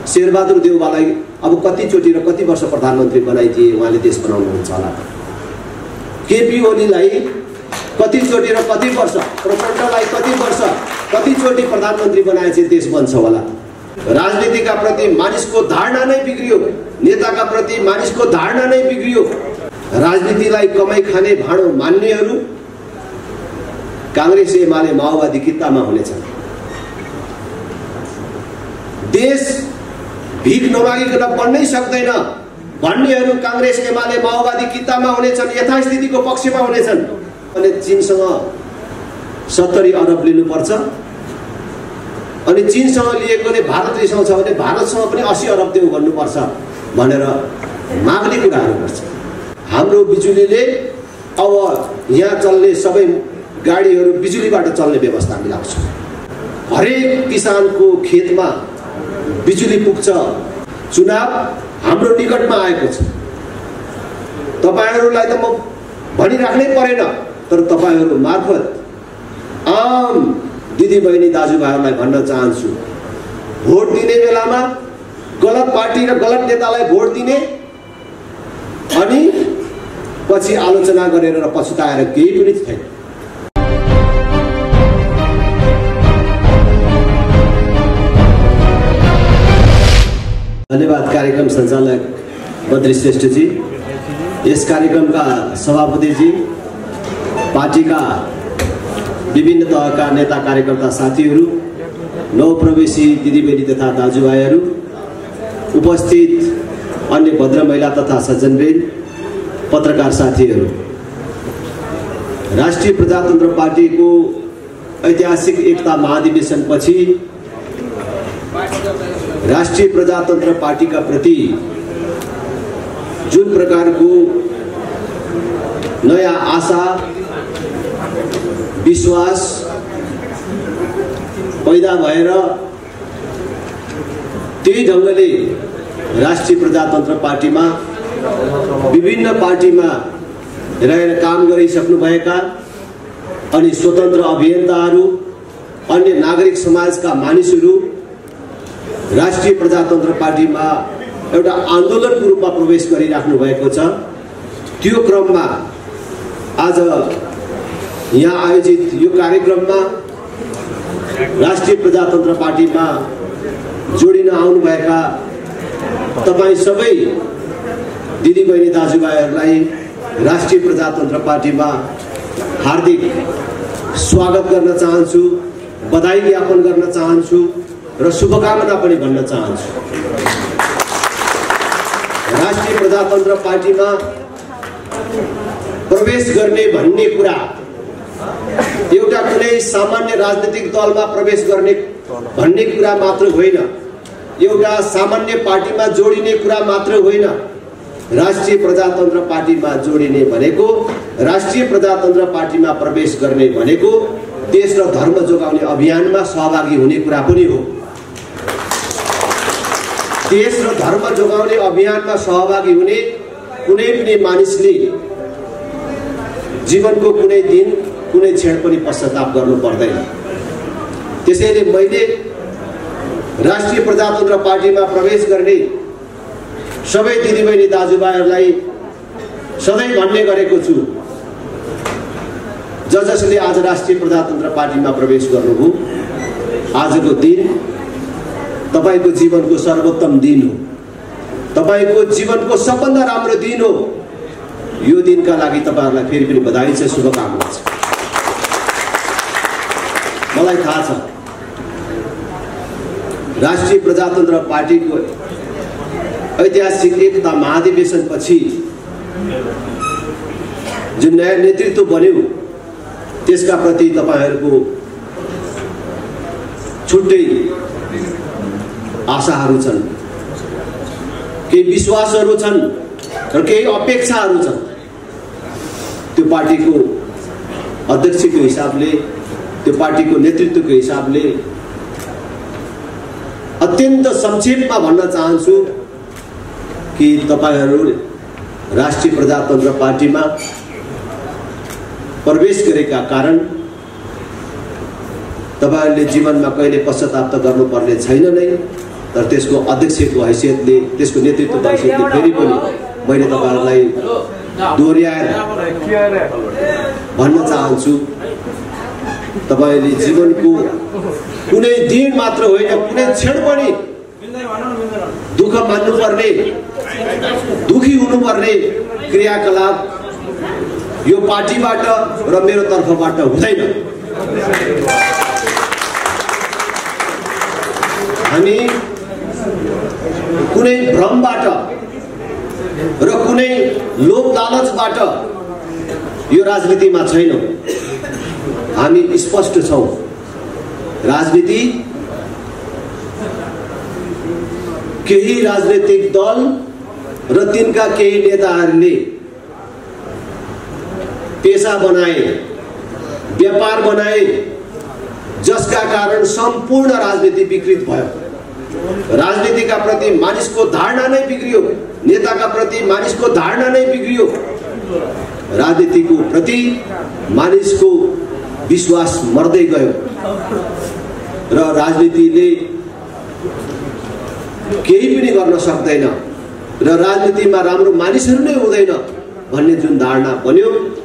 शेरबहादुर देउवालाई अब कतिचोटि र कति वर्ष प्रधानमन्त्री बनाइदिए उहाँले देश बनाउनुहुन्छ होला। केपी ओलीलाई कतिचोटि र कति वर्ष, प्रचण्डलाई कति वर्ष कतिचोटि प्रधानमन्त्री बनाए चाहिँ देश बन्छ होला। राजनीतिका प्रति मानिसको धारणा नै बिग्रियो, नेताका प्रति मानिसको धारणा नै बिग्रियो। राजनीतिलाई कमाई खाने भाँडो मान्नेहरू कांग्रेस एमाले माओवादी कित्तामा हुनेछन्। देश भीख नमागिकन बन्नै सक्दैन भन्नेहरू कांग्रेस एमाले माओवादी कित्तामा हुनेछन्, यथास्थितिको पक्षमा हुनेछन्। अनि चीनसँग 70 अरब लिनुपर्छ, अनि चीनसँग लिएकोले भारत रिसाउँछ भने भारतसँग पनि 80 अरब देऊ भन्नुपर्छ भनेर माग्ने कुराहरू गर्छ। हाम्रो बिजुलीले अब यहाँ चल्ने सबै गाडीहरू बिजुलीबाट चल्ने व्यवस्था मिलाउँछ। हरेक किसानको खेतमा बिजुली पुग्छ। चुनाव हाम्रो निकटमा आएको छ। तपाईहरुलाई त म भनिराख्नै परेन, तर तपाईहरु मार्फत आम दिदीबहिनी दाजुभाइहरूलाई भन्न चाहन्छु, भोट दिने बेलामा गलत पार्टी र गलत नेतालाई भोट दिने अनि पछि आलोचना गरेर र पछुताएर केही पनि छैन। धन्यवाद कार्यक्रम संचालक बद्री श्रेष्ठ जी, यस कार्यक्रमका सभापति जी, पार्टीका विभिन्न तहका नेता कार्यकर्ता साथीहरू, नवप्रवेशी दिदीबहिनी तथा दाजुभाइहरू, उपस्थित अन्य भद्र महिला तथा सज्जनवृन्द, पत्रकार साथीहरू, राष्ट्रिय प्रजातन्त्र पार्टीको ऐतिहासिक एकता महाधिवेशन पछि राष्ट्रिय प्रजातन्त्र पार्टीका प्रति जुन प्रकारको नयाँ आशा विश्वास पैदा भएर त्यही ढङ्गले राष्ट्रिय प्रजातन्त्र पार्टीमा विभिन्न पार्टीमा रहेर काम गरिसक्नुभएका अनि स्वतन्त्र अभियन्ताहरू, अन्य नागरिक समाजका मानिसहरू राष्ट्रिय प्रजातन्त्र पार्टीमा एउटा आन्दोलनको रूपमा प्रवेश गरिराख्नु भएको छ। त्यो क्रममा आज यहाँ आयोजित यो कार्यक्रममा राष्ट्रिय प्रजातन्त्र पार्टीमा जोडिन आउनुभएका तपाईं सबै दिदीबहिनी दाजुभाइहरूलाई राष्ट्रिय प्रजातन्त्र पार्टीमा हार्दिक स्वागत गर्न चाहन्छु, बधाई ज्ञापन गर्न चाहन्छु र शुभकामना पनि भन्न चाहन्छु। राष्ट्रिय प्रजातन्त्र पार्टीमा प्रवेश गर्ने भन्ने कुरा एउटा कुनै सामान्य राजनीतिक दलमा प्रवेश गर्ने भन्ने कुरा मात्र होइन, एउटा सामान्य पार्टीमा जोडिने कुरा मात्र होइन। राष्ट्रिय प्रजातन्त्र पार्टीमा जोडिने भनेको, राष्ट्रिय प्रजातन्त्र पार्टीमा प्रवेश गर्ने भनेको देश र धर्म जोगाउने अभियानमा सहभागी हुने कुरा पनि हो। देश र धर्म जोगाउने अभियानमा सहभागी हुने कुनै पनि मानिसले जीवनको कुनै दिन कुनै क्षण पनि पश्चाताप गर्नु पर्दैन। त्यसैले मैले राष्ट्रिय प्रजातन्त्र पार्टीमा प्रवेश गर्ने सबै दिदीबहिनी दाजुभाइहरूलाई सधैँ भन्ने गरेको छु, जसले आज राष्ट्रिय प्रजातन्त्र पार्टीमा प्रवेश गर्नुभयो, आजको दिन तपाईको जीवनको सर्वोत्तम दिन हो, तपाईको जीवनको सबभन्दा राम्रो दिन हो। यो दिनका लागि तपाईहरुलाई फेरि पनि बधाई छ, शुभकामना छ। मलाई थाहा छ राष्ट्रिय प्रजातन्त्र पार्टीको ऐतिहासिक एकता महाधिवेशन पछि जुन नयाँ नेतृत्व बन्यो त्यसका प्रति तपाईहरुको छुट्टै आशाहरू छन्, केही विश्वासहरू छन् र केही अपेक्षाहरू छन्। त्यो पार्टीको अध्यक्षको हिसाबले, त्यो पार्टीको नेतृत्वको हिसाबले अत्यन्त संक्षेपमा भन्न चाहन्छु कि तपाईहरु राष्ट्रिय प्रजातन्त्र पार्टीमा प्रवेश गरेका कारण तपाईहरुले जीवनमा कहिले पश्चाताप त गर्नुपर्ने छैन नै, तर त्यसको अध्यक्षको हैसियतले, त्यसको नेतृत्वको हैसियतले फेरि पनि मैले तपाईहरुलाई दोहोर्याएर भन्न चाहन्छु, तपाईले जीवनको कुनै दिन मात्र होइन, कुनै क्षण पनि दुःख मान्नुपर्ने, दुखी हुनुपर्ने क्रियाकलाप यो पार्टीबाट र मेरो तर्फबाट हुँदैन। हामी कुनै भ्रमबाट र कुनै लोभ लालचबाट यो राजनीतिमा छैनौं। हामी स्पष्ट छौं। राजनीति केही राजनीतिक दल र तिनका केही नेताहरूले पेशा बनाए, व्यापार बनाए, जसका कारण सम्पूर्ण राजनीति विकृत भयो। राजनीतिका प्रति मानिसको धारणा नै बिग्रियो, नेताका प्रति मानिसको धारणा नै बिग्रियो, राजनीतिको प्रति मानिसको विश्वास मर्दै गयो र राजनीतिले केही पनि गर्न सक्दैन र राजनीतिमा राम्रो मानिसहरू नै हुँदैन भन्ने जुन धारणा बन्यो,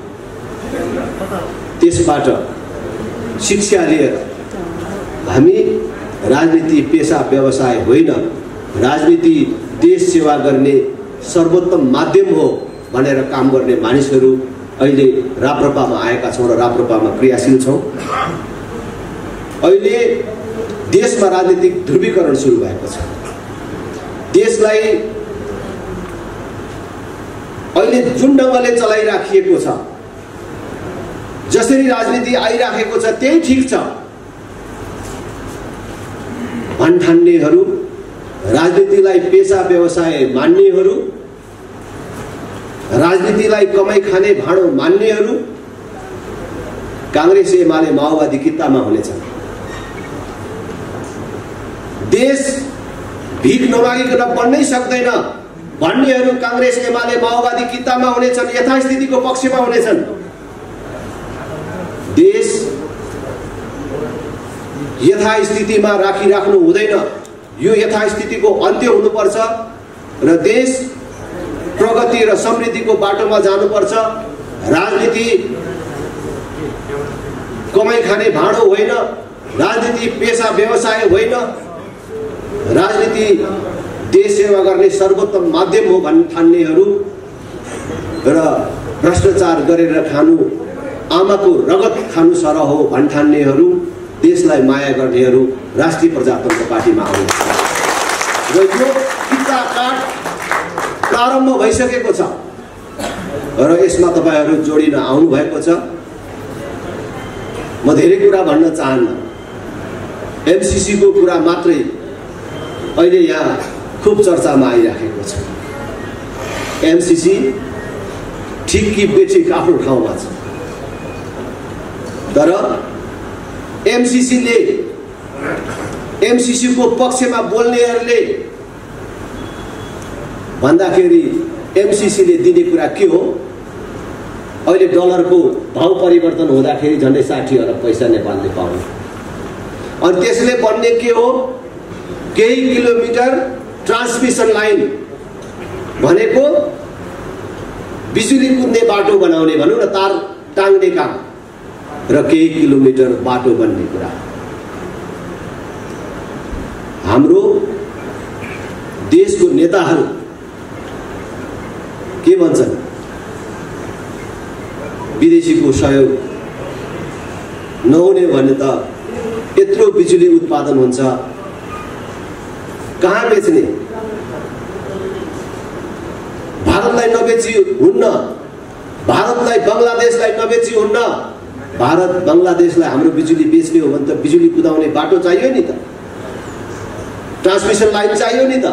त्यसबाट शिक्षा लिएर हामी राजनीति पेशा व्यवसाय होइन, राजनीति देश सेवा गर्ने सर्वोत्तम माध्यम हो भनेर काम गर्ने मानिसहरू अहिले राप्रपामा आएका छौं र राप्रपामा क्रियाशील छौं। अहिले देशमा राजनीतिक ध्रुवीकरण सुरु भएको छ। देशलाई अहिले जुन ढंगले चलाइराखिएको छ, जसरी राजनीति आइराखेको छ त्यही ठीक छ भन्ठान्नेहरू, राजनीतिलाई पेशा व्यवसाय मान्नेहरू, राजनीतिलाई कमाई खाने भाँडो मान्नेहरू कांग्रेस, एमाले, माओवादी कित्तामा हुनेछन्। देश भीख नमागिकन बन्नै सक्दैन भन्नेहरू कांग्रेस, एमाले, माओवादी कित्तामा हुनेछन्, यथास्थितिको पक्षमा हुनेछन्। देश यथास्थितिमा राखिराख्नु हुँदैन, यो यथास्थितिको अन्त्य हुनुपर्छ र देश प्रगति र समृद्धिको बाटोमा जानुपर्छ। राजनीति कमाई खाने भाँडो होइन, राजनीति पेशा व्यवसाय होइन, राजनीति देश सेवा गर्ने सर्वोत्तम माध्यम हो भन्ठान्नेहरू र भ्रष्टाचार गरेर खानु आमाको रगत खानु सरह हो भन्ठान्नेहरू, देशलाई माया गर्नेहरू राष्ट्रिय प्रजातन्त्र पार्टीमा आउनु र यो किता काट प्रारम्भ भइसकेको छ र यसमा तपाईहरु जोडिन आउनु भएको छ। म धेरै कुरा भन्न चाहन्न, एमसीसी को कुरा मात्रै अहिले यहाँ खूब चर्चामा आइराखेको छ। एमसीसी ठीक कि बेठिक आफ्नो ठाउँमा छ, तर एमसीसी को पक्षमा बोल्नेहरूले भन्दाखेरि एमसीसी ले दिने कुरा के हो? अहिले डलरको भाव परिवर्तन हुँदाखेरि झन्डै 60 अरब पैसा नेपालले पाउने, अनि त्यसले बन्ने के हो? केही किलोमिटर ट्रान्समिसन लाइन भनेको बिजुली कुद्ने बाटो बनाउने भनौं न, तार टाङ्ने काम र केही किलोमिटर बाटो बन्ने कुरा। हाम्रो देशको नेताहरू के भन्छन्? विदेशीको सहयोग नहुने भने त यत्रो बिजुली उत्पादन हुन्छ, कहाँ बेच्ने? भारतलाई नबेची हुन्न, भारतलाई बंगलादेशलाई नबेची हुन्न। भारत बंगलादेशलाई हाम्रो बिजुली बेच्ने हो भने त बिजुली कुदाउने बाटो चाहियो नि त, ट्रान्समिसन लाइन चाहियो नि त।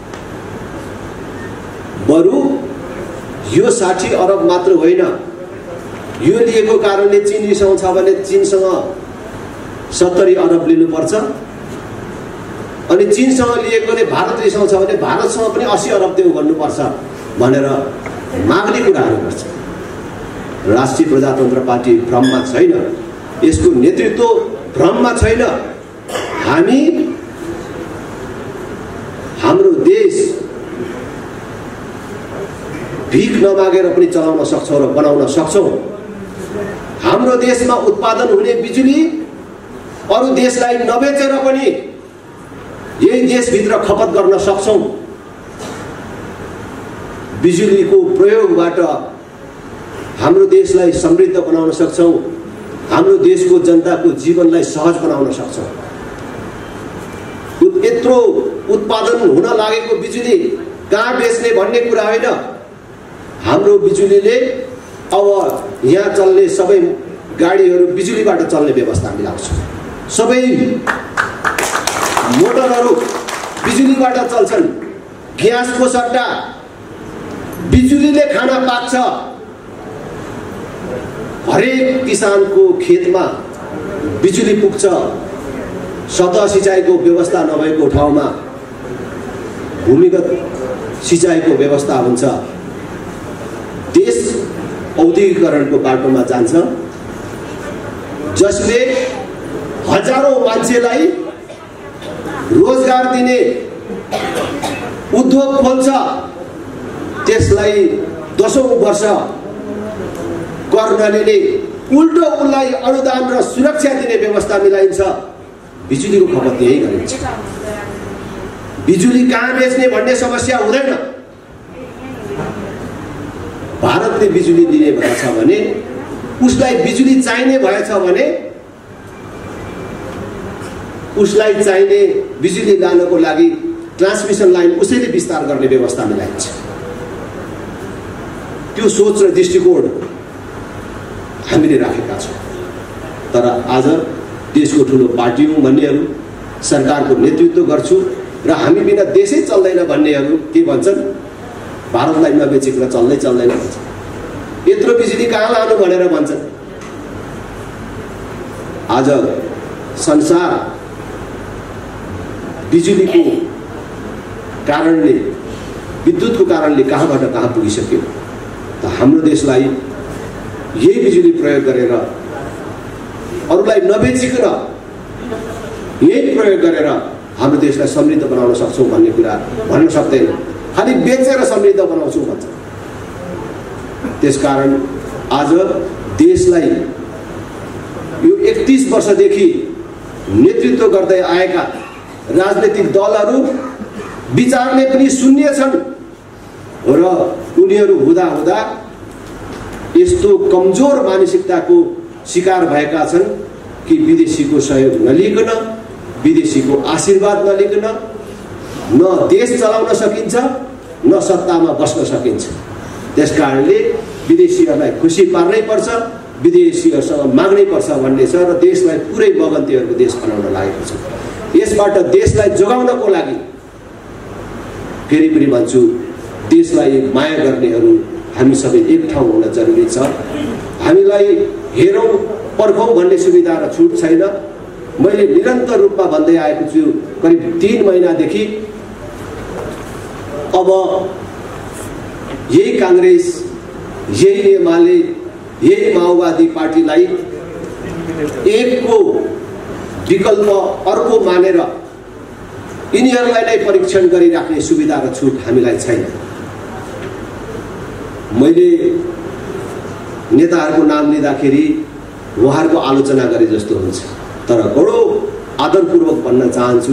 बरु यो 60 अरब मात्र होइन, यो लिएको कारणले चीन रिसाउँछ भने चीनसँग 70 अरब लिनुपर्छ, अनि चीनसँग लिएकोले भारत रिसाउँछ भने भारतसँग पनि 80 अरब देऊ भन्नुपर्छ भनेर माग्ने कुराहरू गर्छ। राष्ट्रिय प्रजातन्त्र पार्टी भ्रममा छैन, यसको नेतृत्व भ्रममा छैन। हामी हाम्रो देश भिख नमागेर पनि चलाउन सक्छौं र बनाउन सक्छौं। हाम्रो देशमा उत्पादन हुने बिजुली अरु देशलाई नबेचेर पनि यही देशभित्र खपत गर्न सक्छौं। बिजुलीको प्रयोगबाट हाम्रो देशलाई समृद्ध बनाउन सक्छौं। हाम्रो देशको जनताको जीवनलाई सहज बनाउन सक्छौं। यत्रो उत्पादन हुन लागेको बिजुली कहाँ बेच्ने भन्ने कुरा होइन। हाम्रो बिजुलीले अब यहाँ चल्ने सबै गाडीहरू बिजुलीबाट चल्ने व्यवस्था मिलाउँछ। सबै मोटरहरू बिजुलीबाट चल्छन्। ग्यासको सट्टा बिजुलीले खाना पाक्छ। हरेक किसानको खेतमा बिजुली पुग्छ। सतह सिंचाइको व्यवस्था नभएको ठाउँमा भूमिगत सिंचाइको व्यवस्था हुन्छ। देश औद्योगिकरणको बाटोमा जान्छ, जसले हजारौं मान्छेलाई रोजगार दिने उद्योग खोल्छ। त्यसलाई 10औं वर्ष कर नलिने, उल्टो उनलाई अनुदान र सुरक्षा दिने व्यवस्था मिलाइन्छ। बिजुलीको खपत यही गरिन्छ। बिजुली कहाँ बेच्ने भन्ने समस्या हुँदैन। भारतले बिजुली दिने भएछ भने, उसलाई बिजुली चाहिने भएछ भने उसलाई चाहिने बिजुली लानको लागि ट्रान्समिसन लाइन उसैले विस्तार गर्ने व्यवस्था मिलाइन्छ। त्यो सोच र दृष्टिकोण हामीले राखेका छौं। तर आज देशको ठूलो पार्टी हुँ भन्नेहरू, सरकारको नेतृत्व गर्छु र हामी बिना देशै चल्दैन भन्नेहरू के भन्छन्? भारतलाई नबेचिकन चल्दै चल्दैन भन्छन्। यत्रो बिजुली कहाँ लानु भनेर भन्छन्। आज संसार बिजुलीको कारणले, विद्युतको कारणले कहाँबाट कहाँ पुगिसक्यो। त हाम्रो देशलाई यही बिजुली प्रयोग गरेर, अरूलाई नबेचिकन यही प्रयोग गरेर हाम्रो देशलाई समृद्ध बनाउन सक्छौं भन्ने कुरा भन्न सक्दैन। खालि बेचेर समृद्ध बनाउँछौं भन्छ। त्यसकारण आज देशलाई यो 31 वर्षदेखि नेतृत्व गर्दै आएका राजनीतिक दलहरू विचारले पनि शून्य छन् र उनीहरू हुँदा हुँदा यस्तो कमजोर मानसिकताको शिकार भएका छन् कि विदेशीको सहयोग नलिकन, विदेशीको आशीर्वाद नलिकन न देश चलाउन सकिन्छ, न सत्तामा बस्न सकिन्छ। त्यसकारणले विदेशीहरूलाई खुसी पार्नै पर्छ, विदेशीहरूसँग माग्नै पर्छ भन्ने छ र देशलाई पुरै बगन्तीहरूको देश बनाउन लागेको छ। यसबाट देशलाई जोगाउनको लागि फेरि पनि भन्छु, देशलाई माया गर्नेहरू हामी सबै एक ठाउँ हुन जरुरी छ। हामीलाई हेरौं पर्खौं भन्ने सुविधा र छुट छैन। मैले निरन्तर रूपमा भन्दै आएको छु करिब 3 महिनादेखि। अब यही कांग्रेस, यही एमाले, यही माओवादी पार्टीलाई एकको विकल्प अर्को मानेर यिनीहरूलाई नै परीक्षण गरिराख्ने सुविधा र छुट हामीलाई छैन। मैले नेताहरूको नाम लिँदाखेरि उहाँहरूको आलोचना गरे जस्तो हुन्छ, तर बडो आदरपूर्वक भन्न चाहन्छु,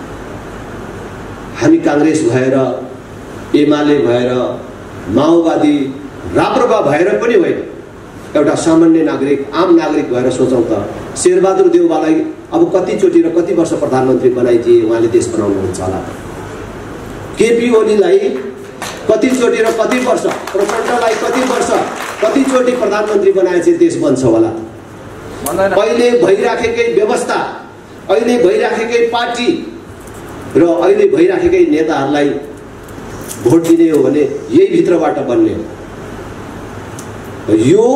हामी कांग्रेस भएर, एमाले भएर, माओवादी, राप्रपा भएर पनि होइन, एउटा सामान्य नागरिक, आम नागरिक भएर सोचौं त शेरबहादुर देउवालाई अब कतिचोटि र कति वर्ष प्रधानमन्त्री बनाइदिए उहाँले देश बनाउनुहुन्छ होला। केपी ओलीलाई कतिचोटि र कति वर्ष, प्रचण्डलाई कति वर्ष, कतिचोटि प्रधानमन्त्री बनाए चाहिँ देश बन्छ होला। अहिले भइराखेकै व्यवस्था, अहिले भइराखेकै पार्टी र अहिले भइराखेकै नेताहरूलाई भोट दिने हो भने यही भित्रबाट बन्ने हो। यो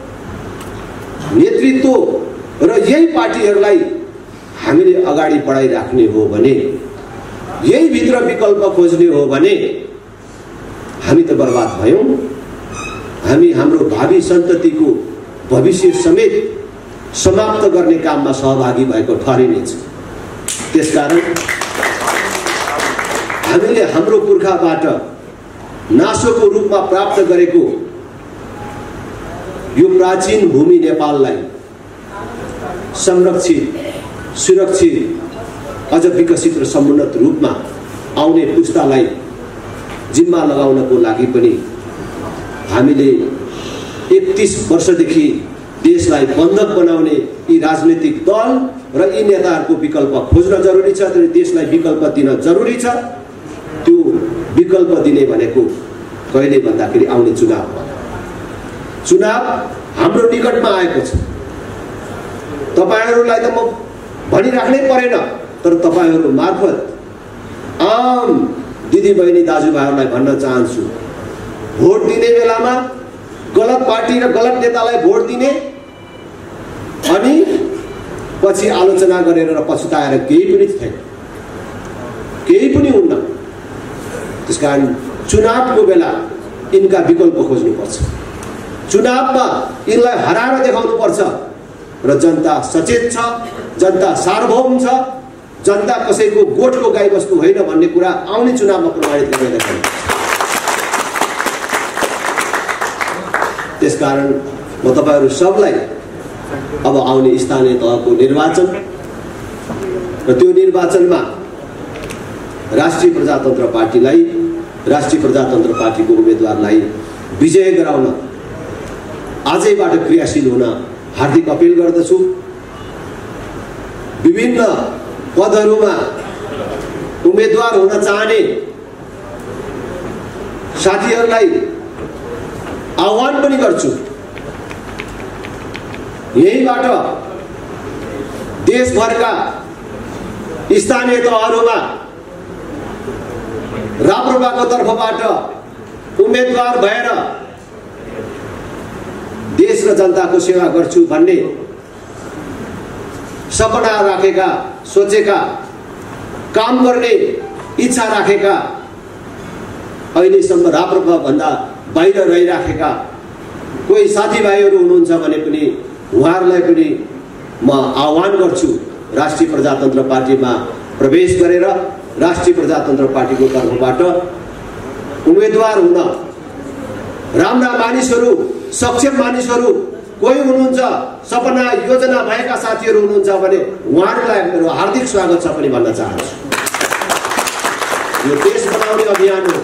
नेतृत्व र यही पार्टीहरूलाई हामीले अगाडि बढाइराख्ने हो भने, यही भित्र विकल्प खोज्ने हो भने हामी त बर्बाद भयौं। हामी हाम्रो भावी सन्ततिको भविष्य समेत समाप्त गर्ने काममा सहभागी भएको ठहरिनेछ। त्यसकारण हामीले हाम्रो पुर्खाबाट नासोको रूपमा प्राप्त गरेको यो प्राचीन भूमि नेपाललाई संरक्षित, सुरक्षित, अझ विकसित र समुन्नत रूपमा आउने पुस्तालाई जिम्मा लगाउनको लागि पनि हामीले 31 वर्षदेखि देशलाई बन्धक बनाउने यी राजनीतिक दल र यी नेताहरूको विकल्प खोज्न जरुरी छ। त्यो देशलाई विकल्प दिन जरुरी छ। त्यो विकल्प दिने भनेको कहिले भन्दाखेरि आउने चुनाव हाम्रो निकटमा आएको छ। तपाईहरुलाई त म भनिराख्नै परेन, तर तपाईहरु मार्फत आम दिदीबहिनी दाजुभाइहरूलाई भन्न चाहन्छु, भोट दिने बेलामा गलत पार्टी र गलत नेतालाई भोट दिने अनि पछि आलोचना गरेर र पछुताएर केही पनि छैन, केही पनि हुन्न। त्यसकारण चुनावको बेला यिनका विकल्प खोज्नुपर्छ। चुनावमा यिनलाई हराएर देखाउनुपर्छ र जनता सचेत छ, जनता सार्वभौम छ, जनता कसैको गोठको गाईबस्तु होइन भन्ने कुरा आउने चुनावमा प्रमाणित गरेर देखाउनु। त्यसकारण म तपाईहरु सबलाई अब आउने स्थानीय तहको निर्वाचन र त्यो निर्वाचनमा राष्ट्रिय प्रजातन्त्र पार्टीको उम्मेदवारलाई विजय गराउन आजैबाट क्रियाशील हुन हार्दिक अपील गर्दछु। विभिन्न पदहरूमा उम्मेदवार हुन चाहने साथीहरूलाई आह्वान पनि गर्छु। यहीबाट देशभरका स्थानीय तहहरूमा राप्रपाको तर्फबाट उम्मेदवार भएर देश र जनताको सेवा गर्छु भन्ने सपना राखेका, सोचेका, काम गर्ने इच्छा राखेका, अहिलेसम्म राप्रपा भन्दा बाहिर रहिराखेका कोही साथीभाइहरू हुनुहुन्छ भने पनि उहाँहरूलाई पनि म आह्वान गर्छु राष्ट्रिय प्रजातन्त्र पार्टीमा प्रवेश गरेर राष्ट्रिय प्रजातन्त्र पार्टीको तर्फबाट उम्मेदवार हुन राम्रा मानिसहरू, सक्षम मानिसहरू कोही हुनुहुन्छ, सपना योजना भएका साथीहरू हुनुहुन्छ भने उहाँहरूलाई मेरो हार्दिक स्वागत छ पनि भन्न चाहन्छु। यो देश बनाउने अभियान हो,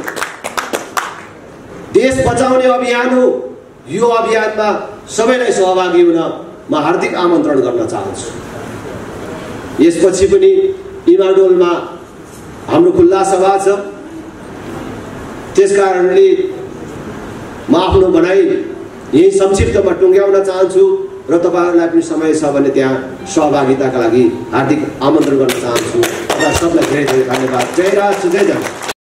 देश बचाउने अभियान हो। यो अभियानमा सबैलाई सहभागी हुन म हार्दिक आमन्त्रण गर्न चाहन्छु। यसपछि पनि इमाडोलमा हाम्रो खुल्ला सभा छ। त्यसकारणले म आफ्नो भनाइ यही संक्षिप्तमा टुङ्ग्याउन चाहन्छु र तपाईहरुलाई पनि समय छ भने त्यहाँ सहभागिताका लागि हार्दिक आमन्त्रण गर्न चाहन्छु। सबलाई धेरै धेरै धन्यवाद। जय राष्ट्र, जय जनता।